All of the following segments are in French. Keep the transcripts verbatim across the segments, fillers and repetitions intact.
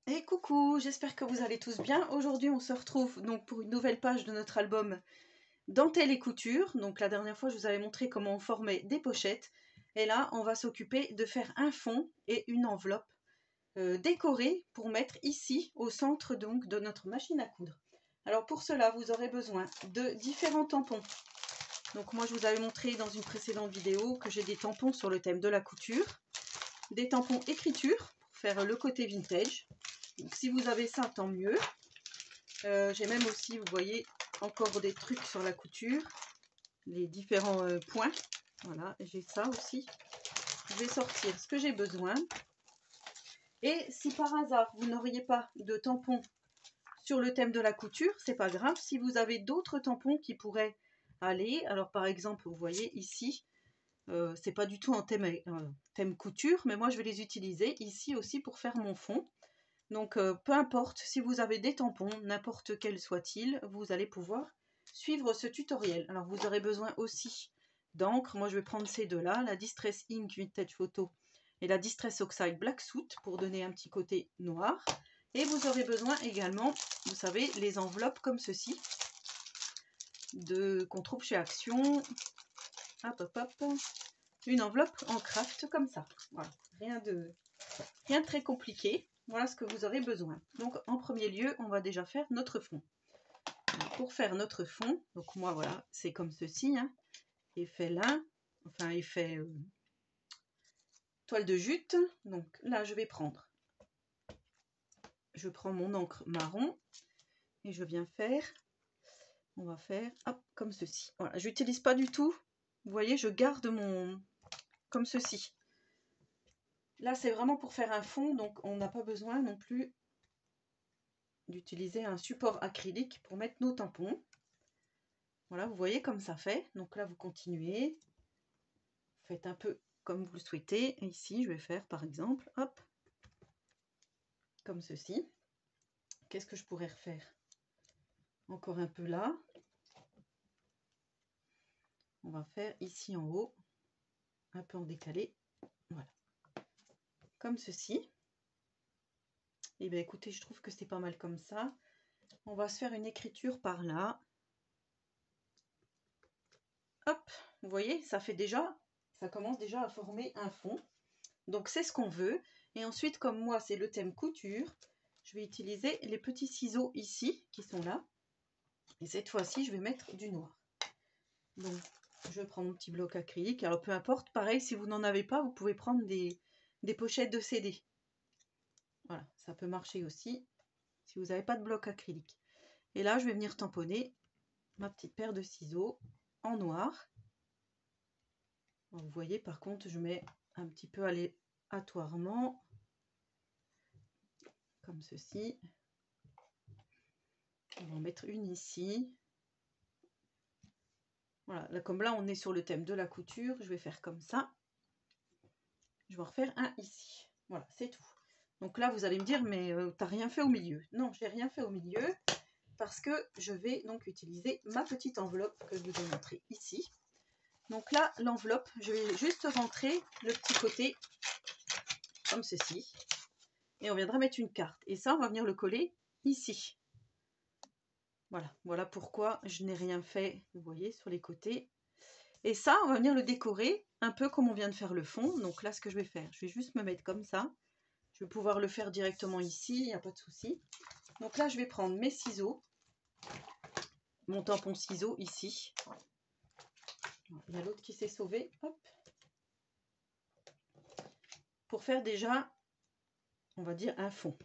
Et coucou, j'espère que vous allez tous bien. Aujourd'hui, on se retrouve donc pour une nouvelle page de notre album Dentelle et couture. Donc la dernière fois, je vous avais montré comment on formait des pochettes. Et là, on va s'occuper de faire un fond et une enveloppe euh, décorée pour mettre ici, au centre donc de notre machine à coudre. Alors pour cela, vous aurez besoin de différents tampons. Donc moi, je vous avais montré dans une précédente vidéo que j'ai des tampons sur le thème de la couture, des tampons écriture pour faire le côté vintage. Donc, si vous avez ça, tant mieux. Euh, j'ai même aussi, vous voyez, encore des trucs sur la couture, les différents euh, points. Voilà, j'ai ça aussi. Je vais sortir ce que j'ai besoin. Et si par hasard, vous n'auriez pas de tampons sur le thème de la couture, c'est pas grave. Si vous avez d'autres tampons qui pourraient aller, alors par exemple, vous voyez ici, euh, c'est pas du tout en thème, euh, thème couture, mais moi je vais les utiliser ici aussi pour faire mon fond. Donc euh, peu importe, si vous avez des tampons, n'importe quel soit-il, vous allez pouvoir suivre ce tutoriel. Alors vous aurez besoin aussi d'encre. Moi je vais prendre ces deux-là, la Distress Ink Vintage Photo et la Distress Oxide Black Soot pour donner un petit côté noir. Et vous aurez besoin également, vous savez, les enveloppes comme ceci, de qu'on trouve chez Action. Hop, hop, hop. Une enveloppe en craft comme ça. Voilà, rien de, rien de très compliqué. Voilà ce que vous aurez besoin. Donc en premier lieu, on va déjà faire notre fond. Donc, pour faire notre fond, donc moi voilà, c'est comme ceci, hein, effet lin, enfin effet euh, toile de jute. Donc là, je vais prendre, je prends mon encre marron et je viens faire, on va faire, hop, comme ceci. Voilà, je n'utilise pas du tout, vous voyez, je garde mon, comme ceci. Là, c'est vraiment pour faire un fond, donc on n'a pas besoin non plus d'utiliser un support acrylique pour mettre nos tampons. Voilà, vous voyez comme ça fait. Donc là, vous continuez. Faites un peu comme vous le souhaitez. Et ici, je vais faire par exemple, hop, comme ceci. Qu'est-ce que je pourrais refaire? Encore un peu là. On va faire ici en haut, un peu en décalé. Voilà. Comme ceci. Et bien écoutez, je trouve que c'est pas mal comme ça. On va se faire une écriture par là. Hop, vous voyez, ça fait déjà, ça commence déjà à former un fond. Donc c'est ce qu'on veut. Et ensuite, comme moi, c'est le thème couture, je vais utiliser les petits ciseaux ici, qui sont là. Et cette fois-ci, je vais mettre du noir. Donc, je prends mon petit bloc acrylique. Alors, peu importe, pareil, si vous n'en avez pas, vous pouvez prendre des, des pochettes de C D. Voilà, ça peut marcher aussi, si vous n'avez pas de bloc acrylique. Et là, je vais venir tamponner ma petite paire de ciseaux en noir. Vous voyez, par contre, je mets un petit peu aléatoirement, comme ceci. On va en mettre une ici. Voilà, là, comme là, on est sur le thème de la couture, je vais faire comme ça. Je vais en refaire un ici. Voilà, c'est tout. Donc là, vous allez me dire, mais euh, t'as rien fait au milieu. Non, j'ai rien fait au milieu parce que je vais donc utiliser ma petite enveloppe que je vous ai montrée ici. Donc là, l'enveloppe, je vais juste rentrer le petit côté comme ceci. Et on viendra mettre une carte. Et ça, on va venir le coller ici. Voilà, voilà pourquoi je n'ai rien fait, vous voyez, sur les côtés. Et ça, on va venir le décorer un peu comme on vient de faire le fond. Donc là, ce que je vais faire, je vais juste me mettre comme ça. Je vais pouvoir le faire directement ici, il n'y a pas de souci. Donc là, je vais prendre mes ciseaux, mon tampon ciseau ici. Il y a l'autre qui s'est sauvé. Hop. Pour faire déjà, on va dire, un fond.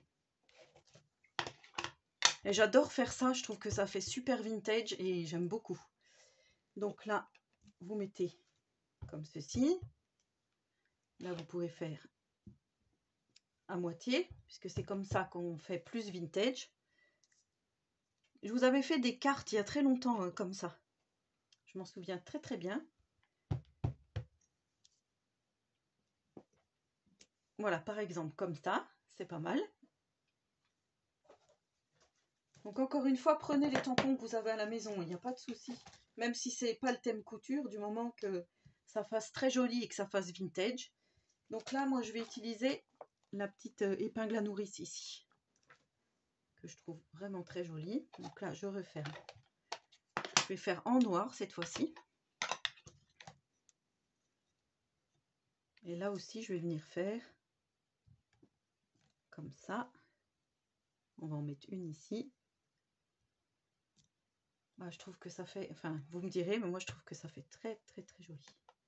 Et j'adore faire ça, je trouve que ça fait super vintage et j'aime beaucoup. Donc là, vous mettez comme ceci. Là, vous pouvez faire à moitié, puisque c'est comme ça qu'on fait plus vintage. Je vous avais fait des cartes il y a très longtemps euh, comme ça. Je m'en souviens très très bien. Voilà, par exemple, comme ça, c'est pas mal. Donc encore une fois, prenez les tampons que vous avez à la maison, il n'y a pas de souci. Même si c'est pas le thème couture, du moment que ça fasse très joli et que ça fasse vintage. Donc là, moi, je vais utiliser la petite épingle à nourrice ici. que je trouve vraiment très joli. Donc là, je referme. Je vais faire en noir cette fois-ci. Et là aussi, je vais venir faire comme ça. On va en mettre une ici. Bah, je trouve que ça fait, enfin, vous me direz, mais moi je trouve que ça fait très très très joli.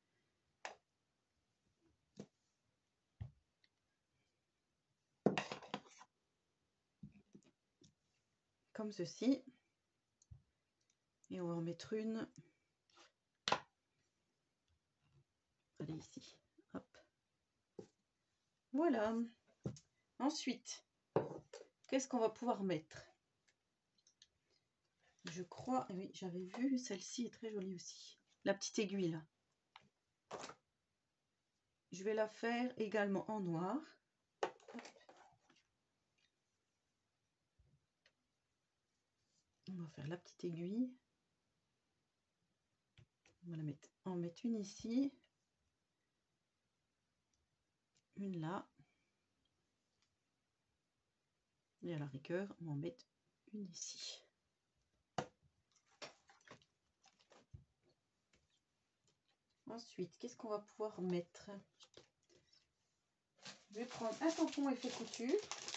Comme ceci. Et on va en mettre une. Allez, ici. Hop. Voilà. Ensuite, qu'est-ce qu'on va pouvoir mettre? Je crois, oui, j'avais vu, celle-ci est très jolie aussi. La petite aiguille là. Je vais la faire également en noir. Hop. On va faire la petite aiguille. On va la mettre, en mettre une ici. Une là. Et à la rigueur, on va en mettre une ici. Ensuite, qu'est-ce qu'on va pouvoir mettre? Je vais prendre un tampon effet couture.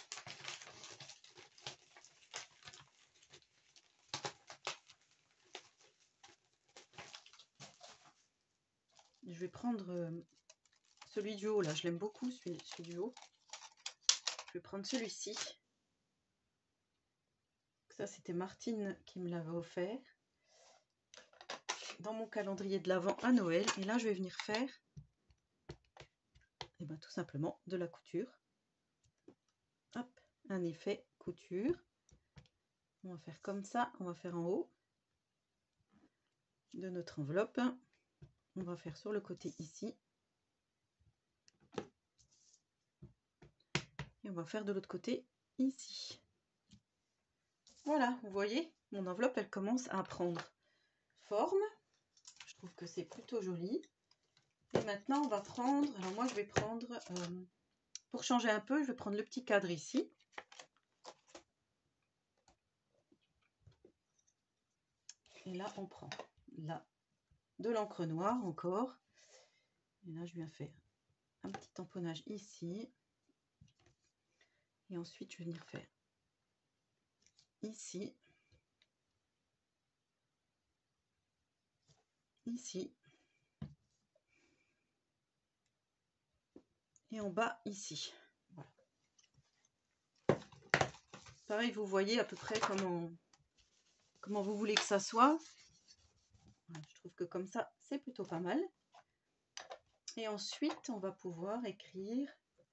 Je vais prendre euh, celui du haut, là, je l'aime beaucoup, celui, celui du haut. Je vais prendre celui-ci. Ça, c'était Martine qui me l'avait offert dans mon calendrier de l'Avent à Noël. Et là, je vais venir faire eh ben, tout simplement de la couture. Hop, un effet couture. On va faire comme ça, on va faire en haut de notre enveloppe. On va faire sur le côté ici. Et on va faire de l'autre côté ici. Voilà, vous voyez, mon enveloppe, elle commence à prendre forme. Je trouve que c'est plutôt joli. Et maintenant, on va prendre, alors moi, je vais prendre, euh, pour changer un peu, je vais prendre le petit cadre ici. Et là, on prend là de l'encre noire encore. Et là, je viens faire un petit tamponnage ici. Et ensuite, je vais venir faire ici. Ici. Et en bas, ici. Voilà. Pareil, vous voyez à peu près comment, comment vous voulez que ça soit. Voilà, je trouve que comme ça, c'est plutôt pas mal. Et ensuite, on va pouvoir écrire,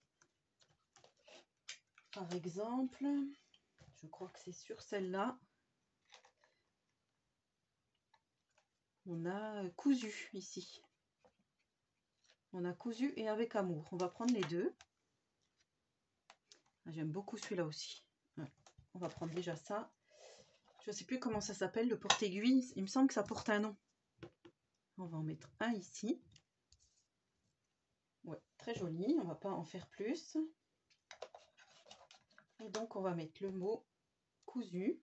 par exemple, je crois que c'est sur celle-là, on a cousu ici. On a cousu et avec amour. On va prendre les deux. J'aime beaucoup celui-là aussi. Ouais. On va prendre déjà ça. Je ne sais plus comment ça s'appelle, le porte-aiguille. Il me semble que ça porte un nom. On va en mettre un ici. Ouais, très joli. On ne va pas en faire plus. Et donc, on va mettre le mot cousu.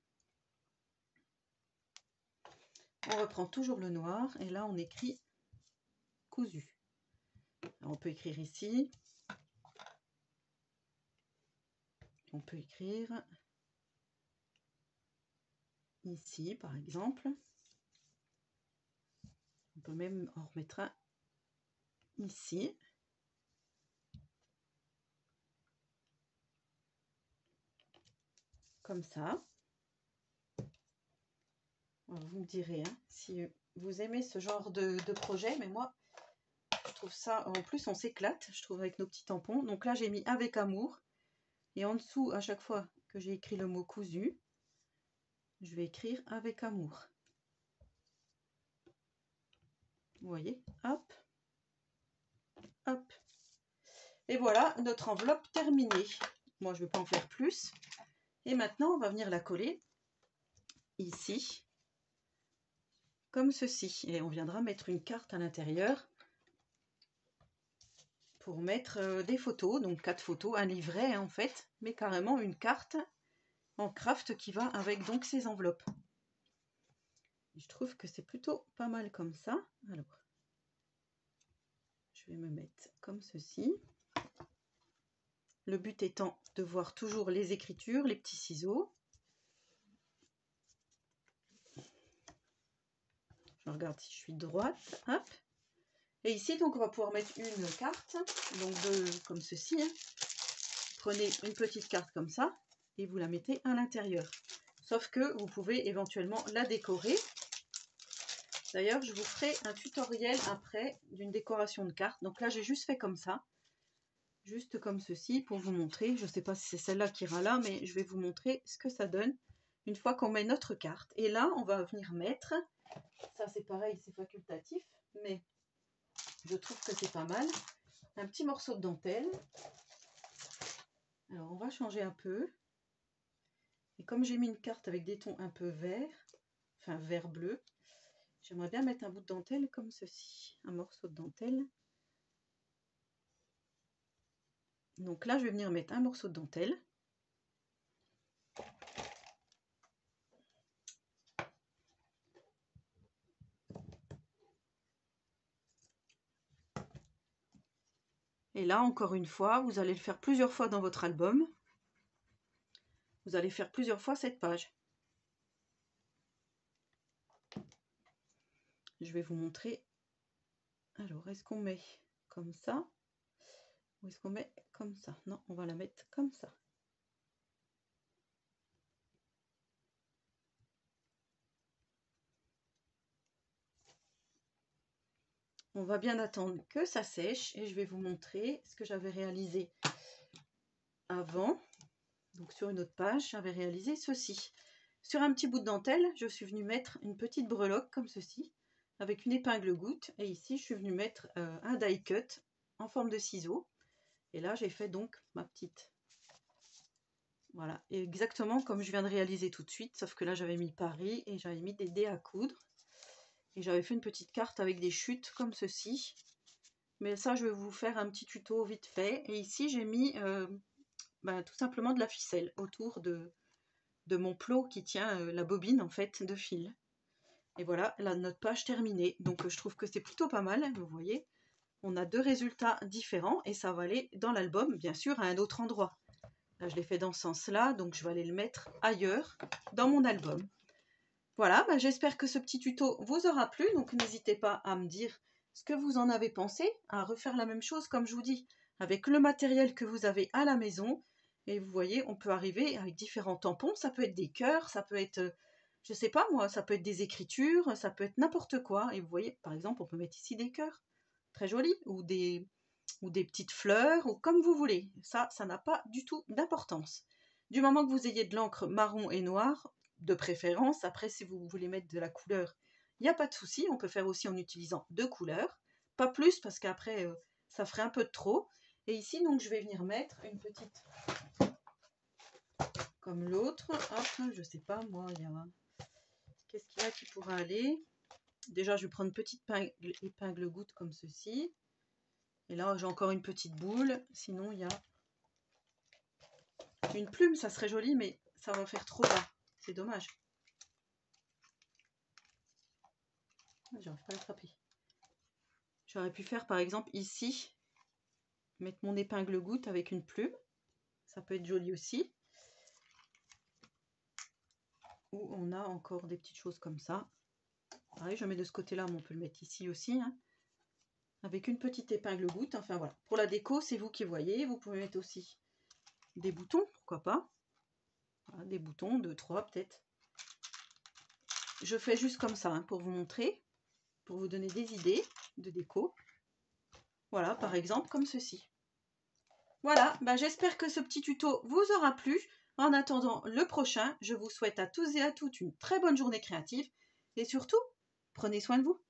On reprend toujours le noir. Et là, on écrit cousu. Alors, on peut écrire ici. On peut écrire ici, par exemple. On peut même en remettre un ici. Comme ça. Vous me direz hein, si vous aimez ce genre de, de projet, mais moi, je trouve ça, en plus, on s'éclate, je trouve, avec nos petits tampons. Donc là, j'ai mis avec amour. Et en dessous, à chaque fois que j'ai écrit le mot cousu, je vais écrire avec amour. Vous voyez, hop, hop. Et voilà, notre enveloppe terminée. Moi, je ne vais pas en faire plus. Et maintenant, on va venir la coller ici, comme ceci. Et on viendra mettre une carte à l'intérieur pour mettre euh, des photos. Donc, quatre photos, un livret hein, en fait, mais carrément une carte en craft qui va avec donc ces enveloppes. Je trouve que c'est plutôt pas mal comme ça. Alors, je vais me mettre comme ceci. Le but étant de voir toujours les écritures, les petits ciseaux. Je regarde si je suis droite. Hop. Et ici, donc, on va pouvoir mettre une carte, donc de, comme ceci. Hein. Prenez une petite carte comme ça et vous la mettez à l'intérieur. Sauf que vous pouvez éventuellement la décorer. D'ailleurs, je vous ferai un tutoriel après d'une décoration de cartes. Donc là, j'ai juste fait comme ça. Juste comme ceci pour vous montrer. Je ne sais pas si c'est celle-là qui ira là, mais je vais vous montrer ce que ça donne une fois qu'on met notre carte. Et là, on va venir mettre... Ça, c'est pareil, c'est facultatif, mais je trouve que c'est pas mal. Un petit morceau de dentelle. Alors, on va changer un peu. Et comme j'ai mis une carte avec des tons un peu verts, enfin vert-bleu, j'aimerais bien mettre un bout de dentelle comme ceci. Un morceau de dentelle. Donc là, je vais venir mettre un morceau de dentelle. Et là, encore une fois, vous allez le faire plusieurs fois dans votre album. Vous allez faire plusieurs fois cette page. Je vais vous montrer. Alors, est-ce qu'on met comme ça? Ou est-ce qu'on met comme ça? Non, on va la mettre comme ça. On va bien attendre que ça sèche et je vais vous montrer ce que j'avais réalisé avant. Donc sur une autre page, j'avais réalisé ceci. Sur un petit bout de dentelle, je suis venue mettre une petite breloque comme ceci, avec une épingle goutte. Et ici, je suis venue mettre euh, un die cut en forme de ciseaux. Et là, j'ai fait donc ma petite. Voilà, et exactement comme je viens de réaliser tout de suite, sauf que là, j'avais mis Paris et j'avais mis des dés à coudre. Et j'avais fait une petite carte avec des chutes comme ceci. Mais ça, je vais vous faire un petit tuto vite fait. Et ici, j'ai mis euh, ben, tout simplement de la ficelle autour de, de mon plot qui tient euh, la bobine en fait de fil. Et voilà, là, notre page terminée. Donc, euh, je trouve que c'est plutôt pas mal, vous voyez. On a deux résultats différents et ça va aller dans l'album, bien sûr, à un autre endroit. Là, je l'ai fait dans ce sens-là, donc je vais aller le mettre ailleurs dans mon album. Voilà, bah j'espère que ce petit tuto vous aura plu, donc n'hésitez pas à me dire ce que vous en avez pensé, à refaire la même chose comme je vous dis, avec le matériel que vous avez à la maison. Et vous voyez, on peut arriver avec différents tampons, ça peut être des cœurs, ça peut être, je sais pas moi, ça peut être des écritures, ça peut être n'importe quoi. Et vous voyez, par exemple, on peut mettre ici des cœurs, très jolis, ou des, ou des petites fleurs, ou comme vous voulez. Ça, ça n'a pas du tout d'importance. Du moment que vous ayez de l'encre marron et noire, de préférence. Après, si vous voulez mettre de la couleur, il n'y a pas de souci. On peut faire aussi en utilisant deux couleurs. Pas plus, parce qu'après, euh, ça ferait un peu de trop. Et ici, donc, je vais venir mettre une petite... Comme l'autre. Hop, je sais pas, moi, il y a... Qu'est-ce qu'il y a qui pourra aller? Déjà, je vais prendre une petite épingle, épingle goutte comme ceci. Et là, j'ai encore une petite boule. Sinon, il y a... Une plume, ça serait joli, mais ça va faire trop bas. C'est dommage. J'arrive pas à l'attraper. J'aurais pu faire par exemple ici, mettre mon épingle goutte avec une plume. Ça peut être joli aussi. Ou on a encore des petites choses comme ça. Pareil, je mets de ce côté-là, mais on peut le mettre ici aussi. Hein, avec une petite épingle goutte. Enfin voilà. Pour la déco, c'est vous qui voyez. Vous pouvez mettre aussi des boutons, pourquoi pas. Voilà, des boutons, deux, trois peut-être. Je fais juste comme ça hein, pour vous montrer, pour vous donner des idées de déco. Voilà, par exemple, comme ceci. Voilà, bah j'espère que ce petit tuto vous aura plu. En attendant le prochain, je vous souhaite à tous et à toutes une très bonne journée créative. Et surtout, prenez soin de vous.